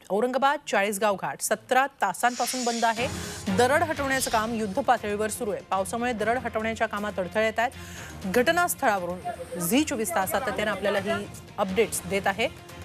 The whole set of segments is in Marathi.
औरंगाबाद चाळीसगाव घाट 17 तासांपासून बंद आहे। दरड हटवण्याचं काम युद्ध पातळीवर सुरू आहे। पावसामुळे दरड हटवण्याच्या कामात अडथळे येत आहेत। घटनास्थळावरून झी 24 तास सातत्याने आपल्याला ही अपडेट्स देत आहे।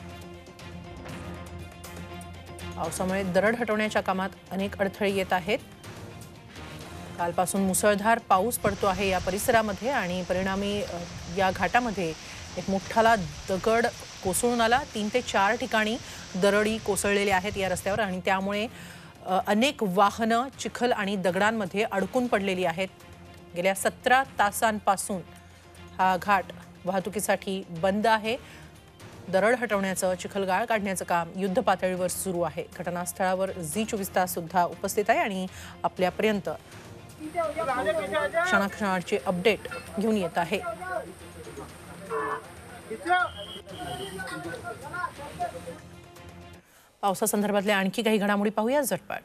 पावसामुळे दरड हटवण्याच्या कामात अनेक अडथळे येत आहेत। कालपासून मुसळधार पाऊस पडतो आहे या परिसरामध्ये आणि परिणामी या घाटामध्ये एक मोठाला दगड कोसळून आला। 3 ते 4 ठिकाणी दरडी कोसळलेल्या आहेत या रस्त्यावर आणि त्यामुळे अनेक वाहनं चिखल आणि दगडांमध्ये अडकून पडलेली आहेत। गेल्या 17 तासांपासून हा घाट वाहतुकीसाठी बंद आहे। दरड हटवण्याचं चिखलगाळ काढण्याचं काम युद्ध पातळीवर सुरू आहे। घटनास्थळावर झी 24 तास सुद्धा उपस्थित आहे आणि आपल्यापर्यंत क्षणाक्षणाची अपडेट घेऊन येत आहे। पावसासंदर्भातल्या आणखी काही घडामोडी पाहूया झटपट।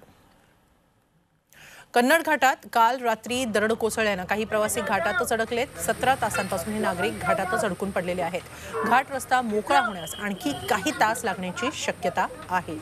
कन्नड घाटात काल रात्री दरड कोसळल्याने काही प्रवासी घाटातच अडकलेत। 17 तासांपासून हे नागरिक घाटातच अडकून पडलेले आहेत। घाट रस्ता मोकळा होण्यास आणखी काही तास लागण्याची शक्यता आहे।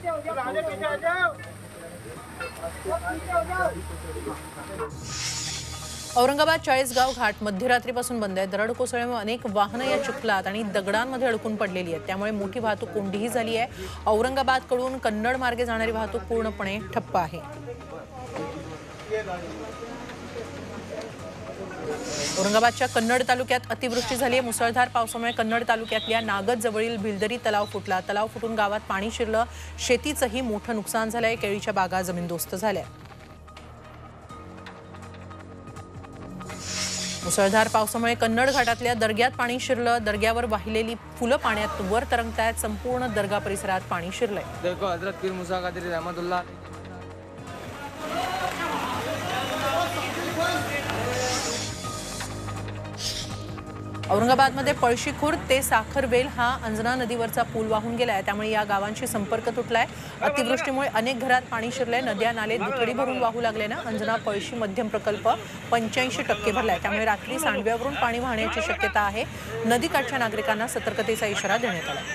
औरंगाबाद चाळीसगाव घाट मध्यरात्रीपासून बंद आहे। दरड कोसळल्यामुळे अनेक वाहनं या चिखलात आणि दगडांमध्ये अडकून पडलेली आहेत। त्यामुळे मोठी वाहतूक कोंडीही झाली आहे। औरंगाबादकडून कन्नड मार्गे जाणारी वाहतूक पूर्णपणे ठप्प आहे। औरंगाबादच्या कन्नड तालुक्यात अतिवृष्टी झाली आहे। मुसळधार पावसामुळे कन्नड तालुक्यातल्या नागद जवळील भिलदरी तलाव फुटला। तलाव फुटून गावात पाणी शिरलं। शेतीचंही मोठं नुकसान झालंय। केळीच्या बागा जमीनदोस्त झाल्या। मुसळधार पावसामुळे कन्नड घाटातल्या दर्ग्यात पाणी शिरलं। दर्ग्यावर वाहिलेली फुलं पाण्यात वर तरंगतायत। संपूर्ण दर्गा परिसरात पाणी शिरलंय। देखो हजरत पीर मूसा कादरी रहमतुल्लाह। औरंगाबादमध्ये पळशी खुर्द ते साखरवेल हा अंजना नदीवरचा पूल वाहून गेलाय। त्यामुळे या गावांशी संपर्क तुटलाय। अतिवृष्टीमुळे अनेक घरात पाणी शिरलंय। नद्या नाले दुथडी भरून वाहू लागले ना। अंजना पळशी मध्यम प्रकल्प 85% भरलाय। त्यामुळे रात्री सांडव्यावरून पाणी वाहण्याची शक्यता आहे। नदीकाठच्या नागरिकांना सतर्कतेचा इशारा देण्यात आला।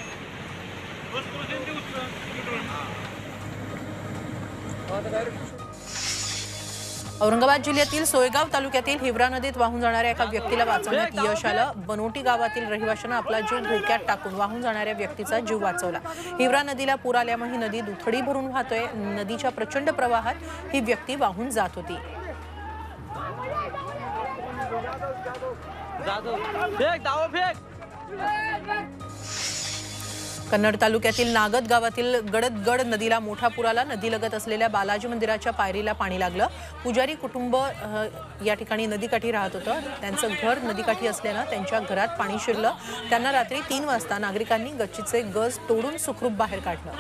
औरंगाबाद जिल्ह्यातील सोयगाव तालुक्यातील हिवरा नदीत वाहून जाणाऱ्या एका व्यक्तीला वाचवण्यात यश आलं। बनोटी गावातील रहिवाशांना आपला जीव धोक्यात टाकून वाहून जाणाऱ्या व्यक्तीचा जीव वाचवला। हिवरा नदीला पूर आल्यामुळे ही नदी दुथडी भरून वाहतोय। नदीच्या प्रचंड प्रवाहात ही व्यक्ती वाहून जात होती। कन्नड तालुक्यातील नागद गावातील गडदगड नदीला मोठा पूर आला। नदीलगत असलेल्या बालाजी मंदिराच्या पायरीला पाणी लागलं। पुजारी कुटुंब या ठिकाणी नदीकाठी राहत होतं। त्यांचं घर नदीकाठी असल्यानं त्यांच्या घरात पाणी शिरलं। त्यांना रात्री 3 वाजता नागरिकांनी गच्चीचे गज तोडून सुखरूप बाहेर काढलं।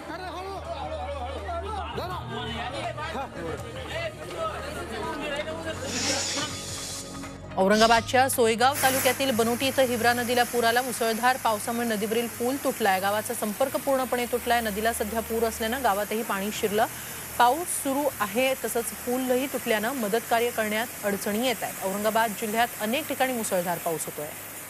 औरंगाबादच्या सोयगाव तालुक्यातील बनोटी इथं हिवरा नदीला पूर आला। मुसळधार पावसामुळे नदीवरील पूल तुटलाय। गावाचा संपर्क पूर्णपणे तुटलाय। नदीला सध्या पूर असल्यानं गावातही पाणी शिरलं। पाऊस सुरू आहे तसंच पूलही तुटल्यानं मदत कार्य करण्यात अडचणी येत आहेत। औरंगाबाद जिल्ह्यात अनेक ठिकाणी मुसळधार पाऊस होतोय।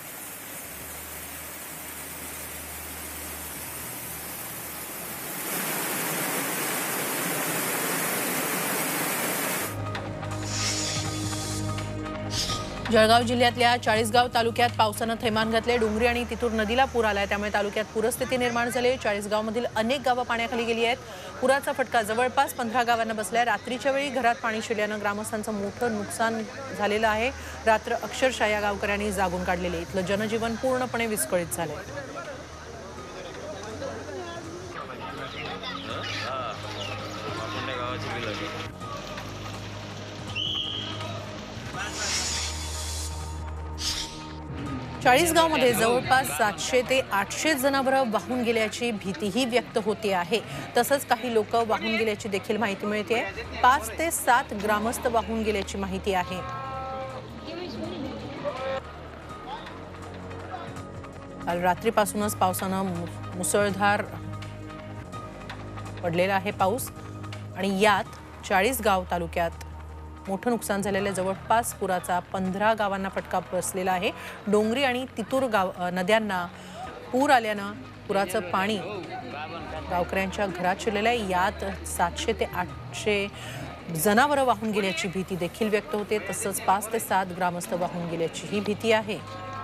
जळगाव जिल्ह्यातल्या चाळीसगाव तालुक्यात पावसानं थैमान घातले। डोंगरी आणि तितूर नदीला पूर आलाय। त्यामुळे तालुक्यात पूरस्थिती निर्माण झाली। चाळीसगावमधील अनेक गावं पाण्याखाली गेली आहेत। पुराचा फटका जवळपास 15 गावांना बसलाय। रात्रीच्या वेळी घरात पाणी शिरल्यानं ग्रामस्थांचं मोठं नुकसान झालेलं आहे। रात्र अक्षरशः या गावकऱ्यांनी जागून काढलेली। इथलं जनजीवन पूर्णपणे विस्कळीत झालंय। चाळीसगावमध्ये जवळपास 700 ते 800 जनावरं वाहून गेल्याची भीतीही व्यक्त होते आहे। तसंच काही लोक वाहून गेल्याची देखील माहिती मिळते। 5 ते 7 ग्रामस्थ वाहून गेल्याची माहिती आहे। काल रात्रीपासूनच पावसानं मुसळधार पडलेला आहे पाऊस आणि यात चाळीसगाव तालुक्यात मोठं नुकसान झालेलं जवळपास पुराचा 15 गावांना फटका बसलेला आहे। डोंगरी आणि तितूर गाव नद्यांना पूर आल्यानं पुराचं पाणी गावकऱ्यांच्या घरात शिरलेला आहे। यात 700 ते 800 जनावरं वाहून गेल्याची भीती देखील व्यक्त होते। तसंच 5 ते 7 ग्रामस्थ वाहून गेल्याचीही भीती आहे।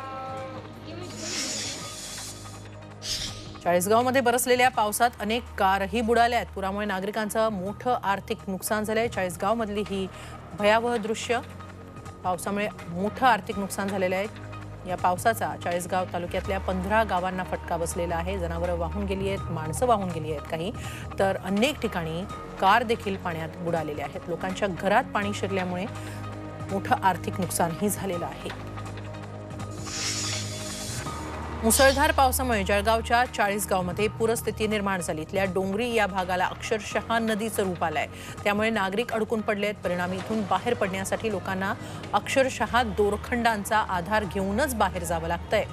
चाळीसगावमध्ये बरसलेल्या पावसात अनेक कारही बुडाल्या आहेत। पुरामुळे नागरिकांचं मोठं आर्थिक नुकसान झालंय। चाळीसगावमधली ही भयावह दृश्य। पावसामुळे मोठं आर्थिक नुकसान झालेलं आहे। या पावसाचा चाळीसगाव तालुक्यातल्या 15 गावांना फटका बसलेला आहे। जनावरं वाहून गेली आहेत, माणसं वाहून गेली आहेत काही, तर अनेक ठिकाणी कार देखील पाण्यात बुडालेल्या आहेत। लोकांच्या घरात पाणी शिरल्यामुळे मोठं आर्थिक नुकसानही झालेलं आहे। मुसळधार पावसामुळे जळगावच्या चाळीसगावमध्ये पूरस्थिती निर्माण झाली। इथल्या डोंगरी या भागाला अक्षरशः नदीचं रूप आलंय। त्यामुळे नागरिक अडकून पडलेत। परिणामी इथून बाहेर पडण्यासाठी लोकांना अक्षरशः दोरखंडांचा आधार घेऊनच बाहेर जावं लागतंय।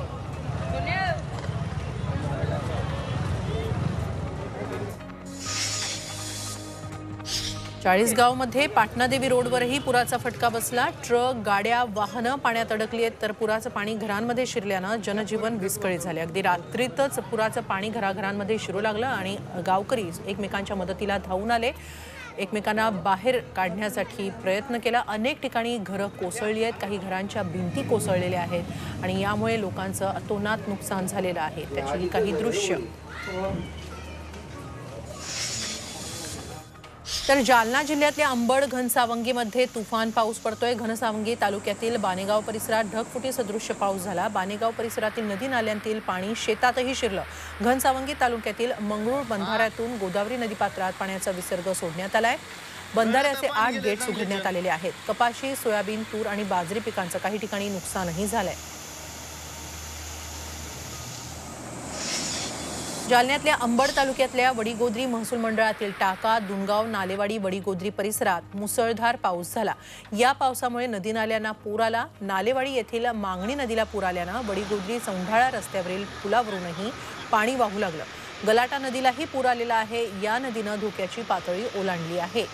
चाळीसगावमध्ये पाटणादेवी रोडवरही पुराचा फटका बसला। ट्रक, गाड्या, वाहनं पाण्यात अडकली आहेत, तर पुराचं पाणी घरांमध्ये शिरल्यानं जनजीवन विस्कळीत झाले। अगदी रात्रीतच पुराचं पाणी घराघरांमध्ये शिरू लागलं आणि गावकरी एकमेकांच्या मदतीला धावून आले। एकमेकांना बाहेर काढण्यासाठी प्रयत्न केला। अनेक ठिकाणी घरं कोसळली आहेत, काही घरांच्या भिंती कोसळलेल्या आहेत आणि यामुळे लोकांचं अतोनात नुकसान झालेलं आहे। त्याची काही दृश्य। तर जालना जिल्ह्यातल्या अंबड घनसावंगीमध्ये तुफान पाऊस पडतोय। घनसावंगी तालुक्यातील बानेगाव परिसरात ढगफुटी सदृश्य पाऊस झाला। बानेगाव परिसरातील नदी नाल्यांतील पाणी शेतातही शिरलं। घनसावंगी तालुक्यातील मंगळूर बंधाऱ्यातून गोदावरी नदीपात्रात पाण्याचा विसर्ग सोडण्यात आलाय। बंधाऱ्याचे 8 गेट्स उघडण्यात आलेले आहेत। कपाशी, सोयाबीन, तूर आणि बाजरी पिकांचं काही ठिकाणी नुकसानही झालंय। जालन्यातल्या अंबड तालुक्यातल्या वडीगोद्री महसूल मंडळातील टाका, दुनगाव, नालेवाडी, वडीगोद्री परिसरात मुसळधार पाऊस झाला। या पावसामुळे नदी नाल्यांना पूर आला। नालेवाडी येथील मांगणी नदीला पूर आल्यानं वडीगोद्री चौंढाळा रस्त्यावरील पुलावरूनही पाणी वाहू लागलं। गलाटा नदीलाही पूर आलेला आहे। या नदीनं धोक्याची पातळी ओलांडली आहे।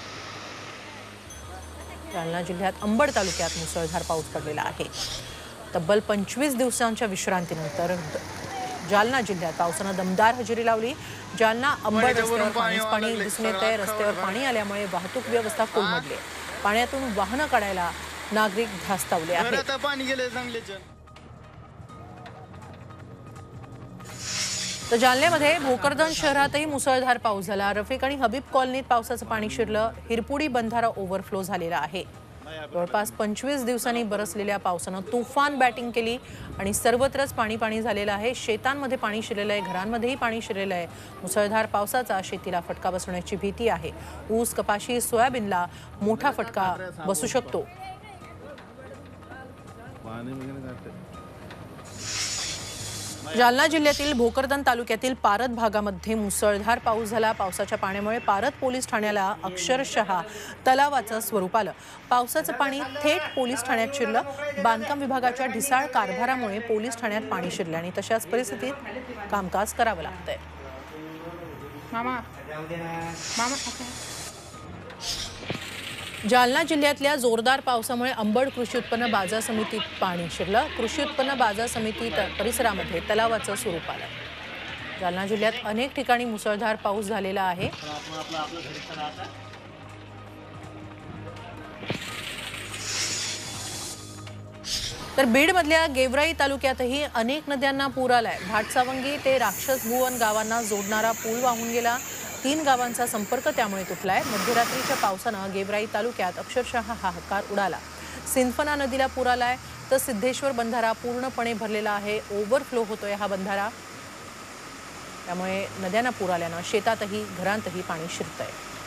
जालना जिल्ह्यात अंबड तालुक्यात मुसळधार पाऊस पडलेला आहे। तब्बल 25 दिवसांच्या विश्रांतीनंतर जालना जिल्ह्यात पावसानं दमदार हजेरी लावली। जालना अंबड रस्त्यावर पाणी दिसून येत आहे। रस्त्यावर पाणी आल्यामुळे वाहतूक व्यवस्था कोलमडली। पाण्यातून वाहनं काढायला नागरिक धास्तावले आहेत। तर जालन्यामध्ये भोकरदन शहरातही मुसळधार पाऊस झाला। रफिक आणि हबीब कॉलनीत पावसाचं पाणी शिरलं। हिरपुडी बंधारा ओव्हरफ्लो झालेला आहे। जवळपास 25 दिवसांनी बरसलेल्या पावसानं तुफान बॅटिंग केली आणि सर्वत्रच पाणी झालेलं आहे। शेतांमध्ये पाणी शिरलेलं आहे, घरांमध्येही पाणी शिरलेलं आहे। मुसळधार पावसाचा शेतीला फटका बसण्याची भीती आहे। ऊस, कपाशी, सोयाबीनला मोठा फटका बसू शकतो। जालना जिल्ह्यातील भोकरदन तालुक्यातील पारत भागामध्ये मुसळधार पाऊस झाला। पावसाच्या पाण्यामुळे पारत पोलीस ठाण्याला अक्षरशः तलावाचं स्वरूप आलं। पावसाचं पाणी थेट पोलीस ठाण्यात शिरलं। बांधकाम विभागाच्या ढिसाळ कारभारामुळे पोलीस ठाण्यात पाणी शिरलं आणि तशाच परिस्थितीत कामकाज करावं लागतंय। जालना जिल्ह्यातल्या जोरदार पावसामुळे अंबड कृषी उत्पन्न बाजार समितीत पाणी शिरलं। कृषी उत्पन्न बाजार समिती परिसरामध्ये तलावाचं स्वरूप आलं। जालना जिल्ह्यात अनेक ठिकाणी मुसळधार पाऊस झालेला आहे। तर बीडमधल्या गेवराई तालुक्यातही अनेक नद्यांना पूर आलाय। घाटसावंगी ते राक्षस भुवन गावांना जोडणारा पूल वाहून गेला। 3 गावांचा संपर्क त्यामुळे तुटलाय। मध्यरात्रीच्या पावसानं गेवराई तालुक्यात अक्षरशः हाहाकार उडाला। सिंदफणा नदीला पूर आलाय, तर सिद्धेश्वर बंधारा पूर्णपणे भरलेला आहे। ओव्हरफ्लो होतोय हा बंधारा। त्यामुळे नद्यांना पूर आल्यानं शेतातही घरांतही पाणी शिरतंय।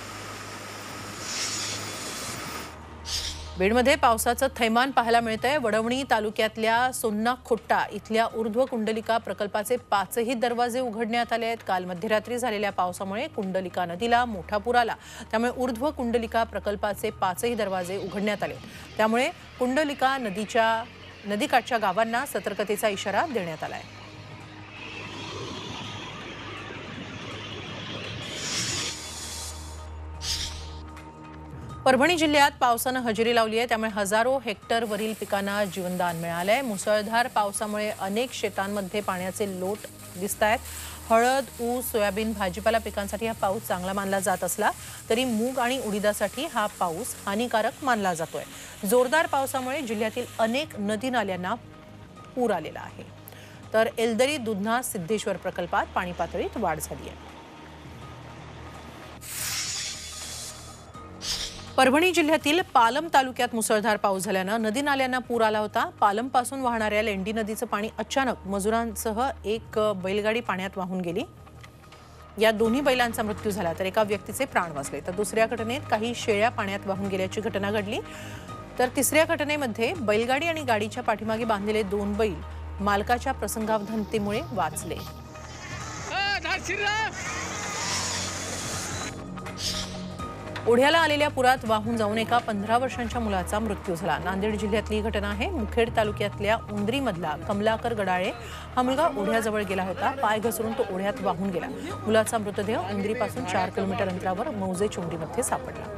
बीडमध्ये पावसाचं थैमान पाहायला मिळतंय। वडवणी तालुक्यातल्या सोन्ना खोट्टा इथल्या ऊर्ध्व कुंडलिका प्रकल्पाचे 5ही दरवाजे उघडण्यात आले आहेत। काल मध्यरात्री झालेल्या पावसामुळे कुंडलिका नदीला मोठा पूर आला। त्यामुळे ऊर्ध्व कुंडलिका प्रकल्पाचे 5ही दरवाजे उघडण्यात आले। त्यामुळे कुंडलिका नदीकाठच्या गावांना सतर्कतेचा इशारा देण्यात आलाय। परभणी जिल्ह्यात पावसानं हजेरी लावली आहे। त्यामुळे हजारो हेक्टरवरील पिकांना जीवनदान मिळालंय। मुसळधार पावसामुळे अनेक शेतांमध्ये पाण्याचे लोट दिसतायत। हळद, ऊस, सोयाबीन, भाजीपाला पिकांसाठी हा पाऊस चांगला मानला जात असला तरी मूग आणि उडीदासाठी हा पाऊस हानिकारक मानला जातोय। जोरदार पावसामुळे जिल्ह्यातील अनेक नदी नाल्यांना पूर आलेला आहे। तर एलदरी, दुधना, सिद्धेश्वर प्रकल्पात पाणी पातळीत वाढ झाली आहे। परभणी जिल्ह्यातील पालम तालुक्यात मुसळधार पाऊस झाल्यानं नदी नाल्यांना पूर आला होता। पालम पासून वाहणाऱ्या लेंडी नदीचं पाणी अचानक मजुरांसह एक बैलगाडी पाण्यात वाहून गेली। या दोन्ही बैलांचा मृत्यू झाला तर एका व्यक्तीचे प्राण वाचले। तर दुसऱ्या घटनेत काही शेळ्या पाण्यात वाहून गेल्याची घटना घडली। तर तिसऱ्या घटनेमध्ये बैलगाडी आणि गाडीच्या पाठीमागे बांधलेले 2 बैल मालकाच्या प्रसंगावधानतेमुळे वाचले। ओढ्याला आलेल्या पुरात वाहून जाऊन एका 15 वर्षांच्या मुलाचा मृत्यू झाला। नांदेड जिल्ह्यातली घटना आहे। मुखेड तालुक्यातल्या उंदरीमधला कमलाकर गडाळे हा मुलगा ओढ्याजवळ गेला होता। पाय घसरून तो ओढ्यात वाहून गेला। मुलाचा मृतदेह उंदरीपासून 4 किलोमीटर अंतरावर मौजे चोंडीमध्ये सापडला।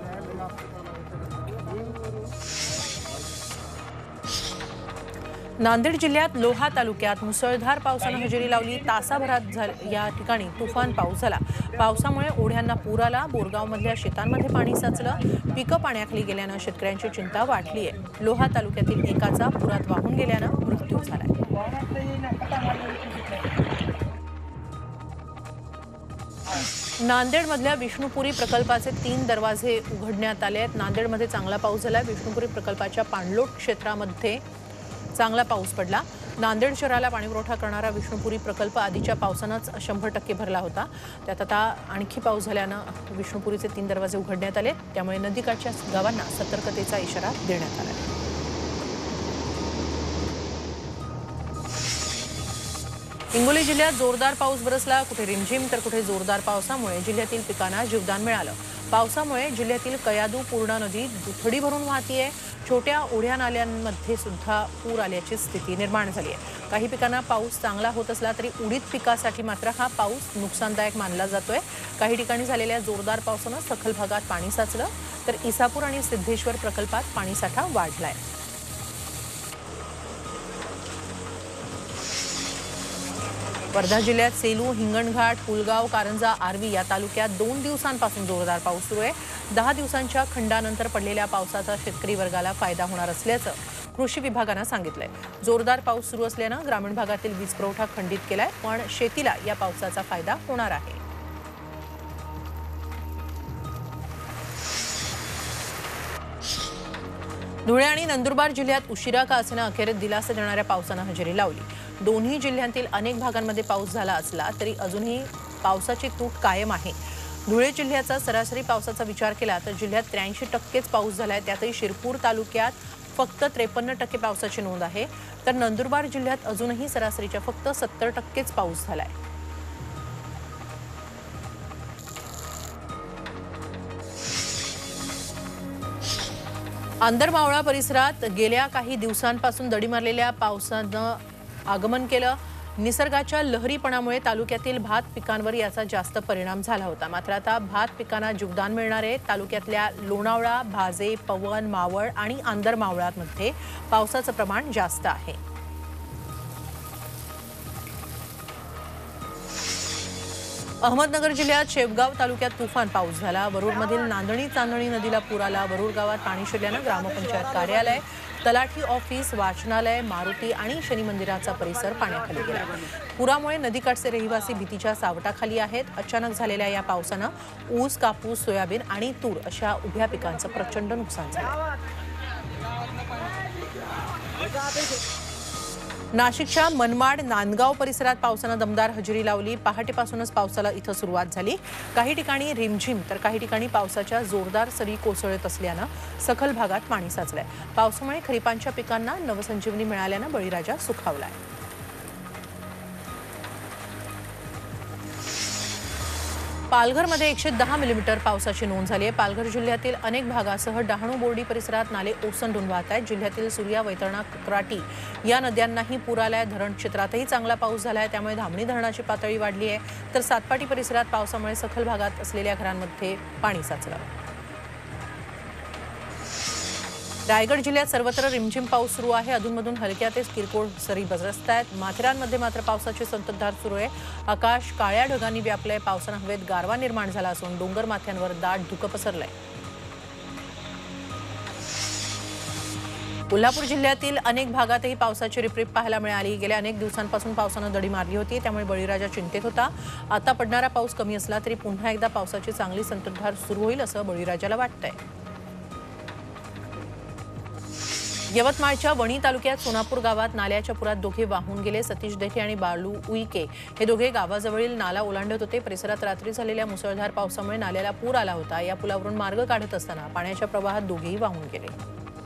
नांदेड जिल्ह्यात लोहा तालुक्यात मुसळधार पावसानं हजेरी लावली। तासाभरात या ठिकाणी तुफान पाऊस झाला। पावसामुळे ओढ्यांना पूर आला। बोरगावमधल्या शेतांमध्ये पाणी साचलं। पिकं पाण्याखाली गेल्यानं शेतकऱ्यांची चिंता वाढली आहे। लोहा तालुक्यातील एकाचा पुरात वाहून गेल्यानं मृत्यू झालाय। नांदेडमधल्या विष्णुपुरी प्रकल्पाचे 3 दरवाजे उघडण्यात आले आहेत। नांदेडमध्ये चांगला पाऊस झाला। विष्णुपुरी प्रकल्पाच्या पाणलोट क्षेत्रामध्ये चांगला पाऊस पडला। नांदेड शहराला पाणीपुरवठा करणारा विष्णुपुरी प्रकल्प आधीच्या पावसानंच 100% भरला होता। त्यात आता आणखी पाऊस झाल्यानं विष्णुपुरीचे 3 दरवाजे उघडण्यात आले। त्यामुळे नदीकाठच्या गावांना सतर्कतेचा इशारा देण्यात आला। हिंगोली जिल्ह्यात जोरदार पाऊस बरसला। कुठे रिमझिम तर कुठे जोरदार पावसामुळे जिल्ह्यातील पिकांना जीवदान मिळालं। पावसामुळे जिल्ह्यातील कयाधू पूर्णा नदी दुथडी भरून वाहतीये। छोट्या ओढ्या नाल्यांमध्ये सुद्धा पूर आल्याची स्थिती निर्माण झाली आहे। काही पिकांना पाऊस चांगला होत असला तरी उडीद पिकासाठी मात्र हा पाऊस नुकसानदायक मानला जातोय। काही ठिकाणी झालेल्या जोरदार पावसानं सखल भागात पाणी साचलं तर इसापूर आणि सिद्धेश्वर प्रकल्पात पाणीसाठा वाढलाय। वर्धा जिल्ह्यात सेलू, हिंगणघाट, पुलगाव, कारंजा, आर्वी या तालुक्यात 2 दिवसांपासून जोरदार पाऊस सुरू आहे। 10 दिवसांच्या खंडानंतर पडलेल्या पावसाचा शेतकरी वर्गाला फायदा होणार असल्याचं कृषी विभागानं सांगितलंय। जोरदार पाऊस सुरू असल्यानं ग्रामीण भागातील वीज पुरवठा खंडित केलाय, पण शेतीला या पावसाचा फायदा होणार आहे। धुळे आणि नंदुरबार जिल्ह्यात उशिरा का असेना अखेर दिलासा देणाऱ्या पावसानं हजेरी लावली। दोन्ही जिल्ह्यांतील अनेक भागांमध्ये पाऊस झाला असला तरी अजूनही पावसाची तूट कायम आहे। धुळे जिल्ह्याचा सरासरी पावसाचा विचार केला तर जिल्ह्यात 83% पाऊस झालाय। त्यातही शिरपूर तालुक्यात फक्त 53% पावसाची नोंद आहे। तर नंदुरबार जिल्ह्यात अजूनही सरासरीच्या फक्त 70%च पाऊस झालाय। आंदरमावळा परिसरात गेल्या काही दिवसांपासून दडी मारलेल्या पावसानं आगमन केलं। निसर्गाच्या लहरीपणामुळे तालुक्यातील भात पिकांवर याचा जास्त परिणाम झाला होता। मात्र आता भात पिकांना जीवदान मिळणार आहे। तालुक्यातल्या लोणावळा, भाजे, पवन, मावळ आणि आंदरमावळामध्ये पावसाचं प्रमाण जास्त आहे। अहमदनगर जिल्ह्यात शेवगाव तालुक्यात तुफान पाऊस झाला। वरुडमधील नांदणी चांदणी नदीला पूर आला। वरुड गावात पाणी शिरल्यानं ग्रामपंचायत कार्यालय, तलाठी ऑफिस, वाचनालय, मारुती आणि शनी मंदिराचा परिसर पाण्याखाली गेला। पुरामुळे नदीकाठचे रहिवासी भीतीच्या सावटाखाली आहेत। अचानक झालेल्या या पावसानं ऊस, कापूस, सोयाबीन आणि तूर अशा उभ्या पिकांचं प्रचंड नुकसान झालं। नाशिकच्या मनमाड, नांदगाव परिसरात पावसानं दमदार हजेरी लावली। पहाटेपासूनच पावसाला इथं सुरुवात झाली। काही ठिकाणी रिमझिम तर काही ठिकाणी पावसाच्या जोरदार सरी कोसळत असल्यानं सखल भागात पाणी साचलंय। पावसामुळे खरीपांच्या पिकांना नवसंजीवनी मिळाल्यानं बळीराजा सुखावलाय। पालघरमध्ये 110 मिलीमीटर पावसाची नोंद झाली आहे। पालघर जिल्ह्यातील अनेक भागासह डहाणू बोर्डी परिसरात नाले ओसंडून वाहत आहेत। जिल्ह्यातील सूर्या, वैतरणा, क्राटी या नद्यांनाही पूर आलाय। धरण क्षेत्रातही चांगला पाऊस झालाय, त्यामुळे धामणी धरणाची पातळी वाढली आहे। तर सातपाटी परिसरात पावसामुळे सखल भागात असलेल्या घरांमध्ये पाणी साचलं। रायगड जिल्ह्यात सर्वत्र रिमझिम पाऊस सुरू आहे. अधूनमधून हलक्या ते किरकोळ सरी बरसत आहेत. माथेरानमध्ये मात्र पावसाची संततधार सुरू आहे. आकाश काळ्या ढगांनी व्यापलंय. पावसानं हवेत गारवा निर्माण झाला असून डोंगर माथ्यांवर दाट धुकं पसरलंय. कोल्हापूर जिल्ह्यातील अनेक भागातही पावसाची रिपरिप पाहायला मिळाली. गेल्या अनेक दिवसांपासून पावसानं दडी मारली होती, त्यामुळे बळीराजा चिंतेत होता. आता पडणारा पाऊस कमी असला तरी पुन्हा एकदा पावसाची चांगली संततधार सुरू होईल असं बळीराजाला वाटतंय. यवतमाळच्या वणी तालुक्यात सोनापूर गावात नाल्याच्या पुरात दोघे वाहून गेले. सतीश देठे आणि बाळू उईके हे दोघे गावाजवळील नाला ओलांडत होते. परिसरात रात्री झालेल्या मुसळधार पावसामुळे नाल्याला पूर आला होता. या पुलावरून मार्ग काढत असताना पाण्याच्या प्रवाहात दोघेही वाहून गेले.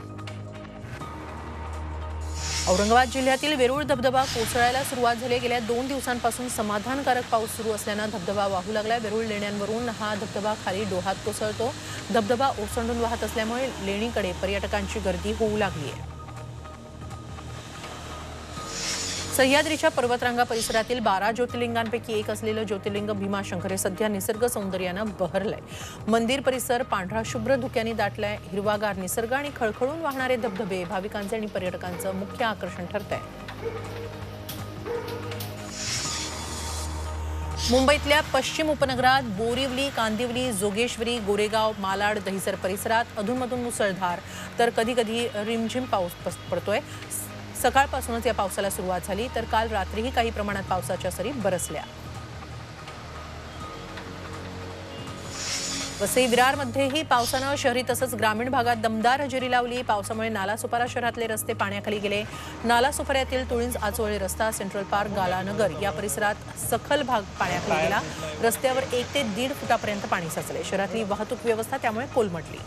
औरंगाबाद जिल्ह्यातील वेरूळ धबधबा कोसळायला सुरुवात झाली. गेल्या 2 दिवसांपासून समाधानकारक पाऊस सुरू असल्यानं धबधबा वाहू लागला. वेरूळ लेण्यांवरून हा धबधबा खाली डोहात कोसळतो. धबधबा ओसंडून वाहत असल्यामुळे लेणीकडे पर्यटकांची गर्दी होऊ लागली आहे. सह्याद्रीच्या पर्वतरांगा परिसरातील 12 ज्योतिर्लिंगांपैकी एक असलेलं ज्योतिर्लिंग भीमाशंकर हे सध्या निसर्ग सौंदर्यानं बहरलंय. मंदिर परिसर पांढरा शुभ्र धुक्याने दाटलाय. हिरवागार निसर्ग आणि खळखळून वाहणारे धबधबे भाविकांचे आणि पर्यटकांचं मुख्य आकर्षण ठरतंय. मुंबईतल्या पश्चिम उपनगरात बोरिवली, कांदिवली, जोगेश्वरी, गोरेगाव, मालाड, दहिसर परिसरात अधूनमधून मुसळधार तर कधीकधी रिमझिम पाऊस पडतोय. सकाळपासूनच या पावसाला सुरुवात झाली, तर काल रात्रीही काही प्रमाणात पावसाच्या सरी बरसल्या. वसई विरारमध्येही पावसानं शहरी तसंच ग्रामीण भागात दमदार हजेरी लावली. पावसामुळे नालासोपारा शहरातले रस्ते पाण्याखाली गेले. नालासोपाऱ्यातील तुळींज आचोळे रस्ता, सेंट्रल पार्क, गालानगर या परिसरात सखल भाग पाण्याखाली गेला. रस्त्यावर 1 ते 1.5 फुटापर्यंत पाणी साचले. शहरातली वाहतूक व्यवस्था त्यामुळे कोलमडली.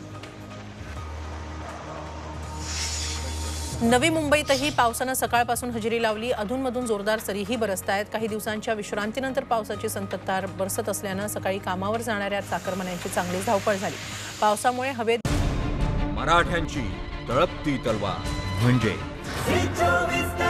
नवी मुंबईतही पावसानं सकाळपासून हजेरी लावली. अधूनमधून जोरदार सरीही बरसत आहेत. काही दिवसांच्या विश्रांतीनंतर पावसाची संततधार बरसत असल्यानं सकाळी कामावर जाणाऱ्या चाकरमान्यांची चांगलीच धावपळ झाली. पावसामुळे हवेत मराठ्यांची तळपती तलवार म्हणजे